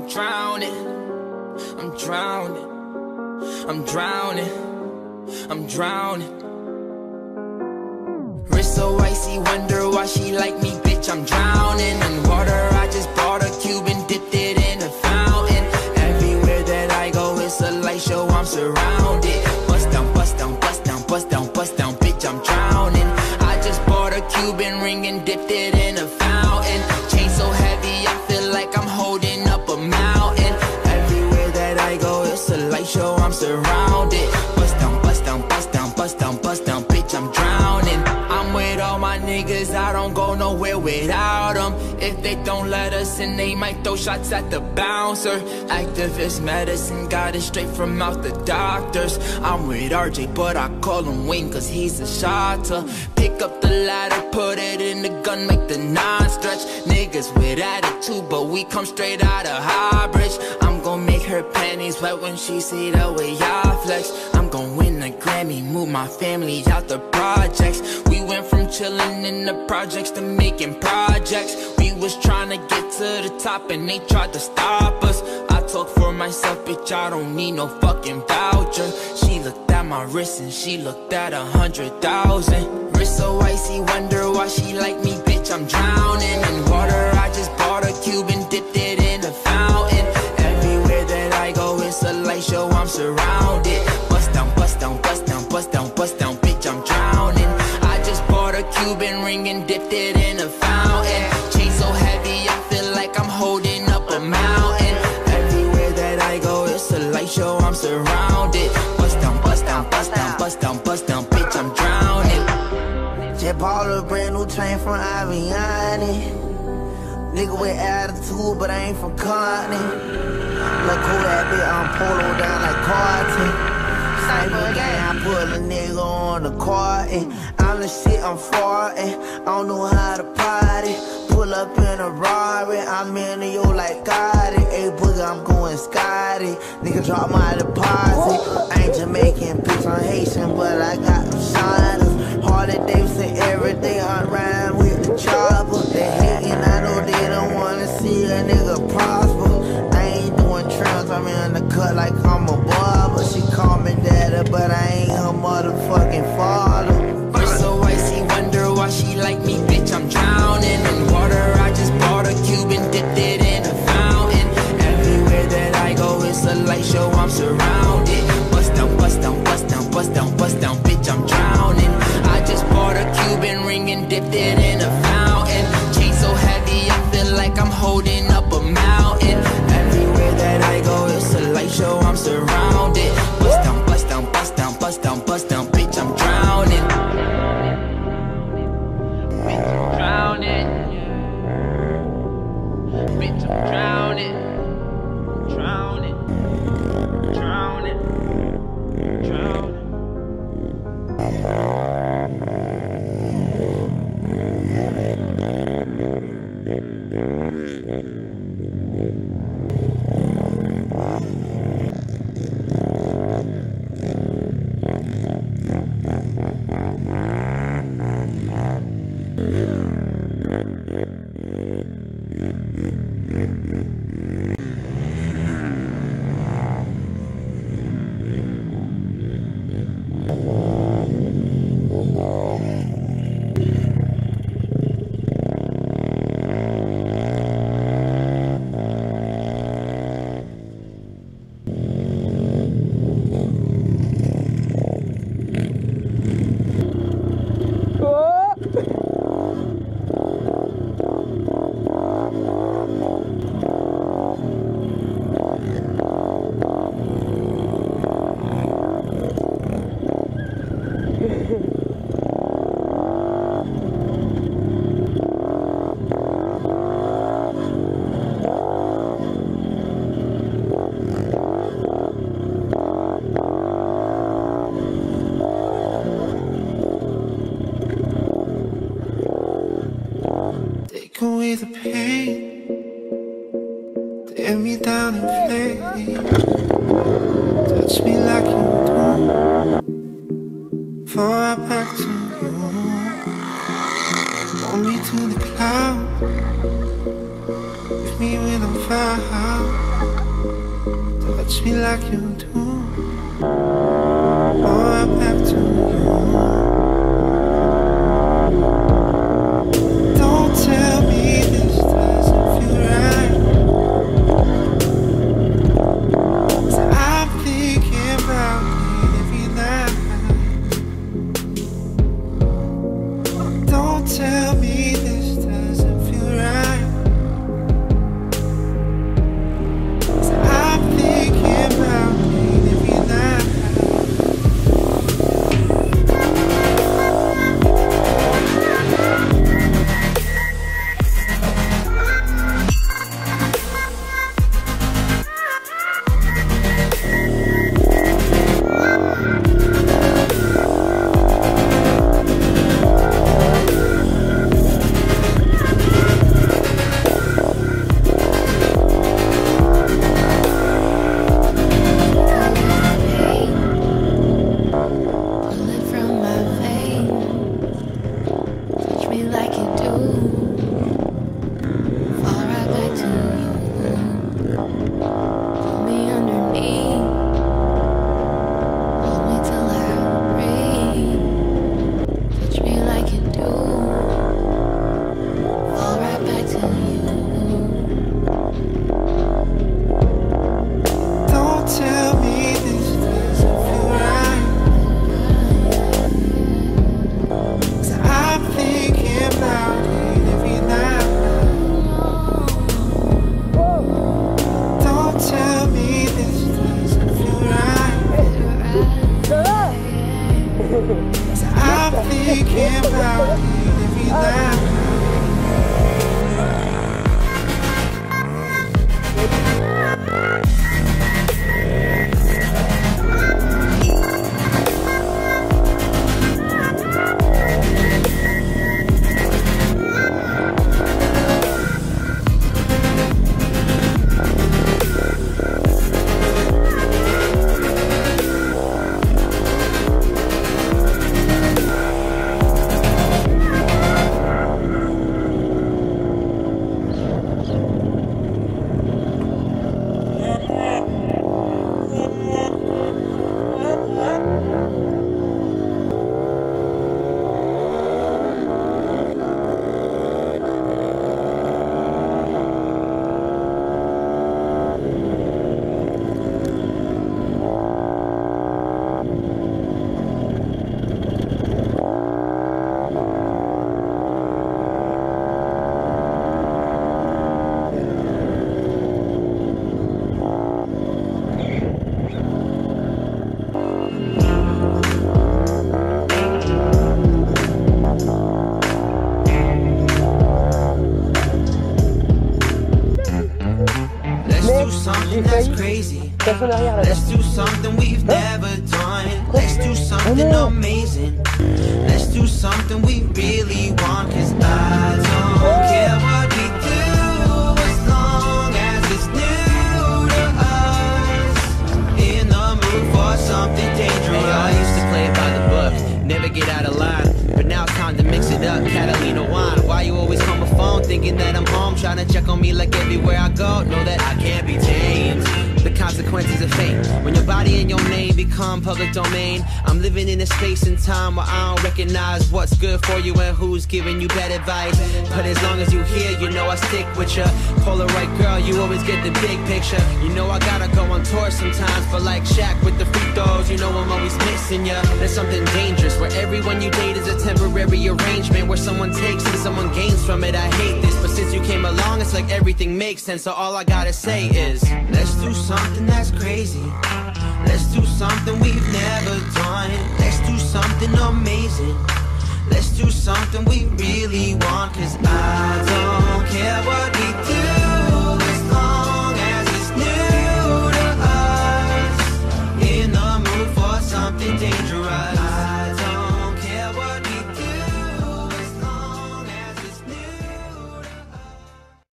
drowning, I'm drowning, I'm drowning, I'm drowning. Wrist so icy, wonder why she like me, bitch, I'm drowning. In water, I just bought a cube and dipped it in a fountain. Everywhere that I go, it's a light show, I'm surrounded. Bust down, bust down, bust down, bust down, bust down, bitch, I'm drowning. I just bought a Cuban ring and dipped it in a fountain. Chain so heavy, I feel like I'm holding up a mountain. Everywhere that I go, it's a light show, I'm surrounded. Bust down, bust down, bust down, bust down, bust down, bitch, I'm drowning. I'm with all my niggas, I don't go nowhere without them. If they don't let us in, they might throw shots at the bouncer. Activist medicine, got it straight from out the doctors. I'm with RJ, but I call him Wayne cause he's a shotter. Pick up the ladder, put it in the gun, make the non-stretch. Niggas with attitude, but we come straight out of Highbridge. I'm gon' make her panties wet when she see the way I flex. I'm gon' win a Grammy, move my family out the projects. We went from chillin' in the projects to making projects. We was tryna get to the top and they tried to stop us. I talk for myself, bitch, I don't need no fucking voucher. She looked at my wrist and she looked at 100,000. Wrist so icy, wonder why she like me, bitch, I'm drowning. In water, I just bought a cube and dipped it in a fountain. Everywhere that I go, it's a light show, I'm surrounded. Bust down, bust down, bust down, bust down, bust down, bitch, I'm drowning. I just bought a Cuban ring and dipped it in a fountain. Chain so heavy, I feel like I'm holding up a mountain. Everywhere that I go, it's a light show, I'm surrounded. Bust down, bust down, bust down, bust down, bust down, bitch, I'm drowning. Just bought a brand new chain from Aviani. Nigga with attitude, but I ain't from Compton. Look cool that bitch, I'm polo down like Carton. Same again, I put a nigga on the carton. I'm the shit, I'm farting. I don't know how to party. Pull up in a Rari, I'm in the yo like Gotti. Hey, boogie, I'm going Scotty. Nigga drop my deposit. I ain't Jamaican, bitch, I'm Haitian, but I got them shiners. Harley Davidson every day, I rhyme with the chopper. They hating, I know they don't wanna see a nigga prosper. I ain't doing trims, I'm in the cut like I'm a barber. She call me daddy, but I ain't her motherfucking father. Wrist so icy, wonder why she like me, bitch, I'm drowning. In water, I just bought a cube and dipped it in a fountain. Everywhere that I go, it's a light show, I'm surrounded. Bust down, bust down, bust down, bust down, bust down, bitch, I'm drowning. I just bought a Cuban ring and dipped it in a fountain. Chain so heavy, I feel like I'm holding up a mountain. Everywhere that I go, it's a light show, I'm surrounded. Bust down, bust down, bust down, bust down, bust down, bitch, I'm drowning. Bitch, I'm drowning. Bitch, I'm drowning. Drowning. Drowning. Drowning. Take away the pain, tear me down in flames. Touch me like you do, before I back to you. Hold me to the clouds, With me when I'm far, touch me like you do. Oh, I'm back to you. Don't tell me this doesn't feel right, 'cause I'm thinking about it every night. Don't tell me this doesn't feel right, 'cause I'm thinking about it every night. I'm thinking about it every night. Something that's crazy. Let's do something we've never done. Let's do something amazing. Let's do something we really want. 'Cause I don't care what we do, as long as it's new to us. In the mood for something dangerous. Hey, I used to play it by the book, never get out of line. But now it's time to mix it up, Catalina wine. Why you always call my phone, thinking that I'm home? Trying to check on me like everywhere I go. Know that I can't be tamed. The consequences of fate, when your body and your name become public domain. I'm living in a space and time where I don't recognize what's good for you and who's giving you bad advice. But as long as you here, you know I stick with ya. Polaroid girl, you always get the big picture. You know I gotta go on tour sometimes, but like Shaq with the free throws, you know I'm always missing ya. There's something dangerous where everyone you date is a temporary arrangement, where someone takes and someone gains from it. I hate this, but since you came along, it's like everything makes sense. So all I gotta say is, let's do something that's crazy. Let's do something we've never done. Let's do something amazing. Let's do something we really want. 'Cause I don't care what we do,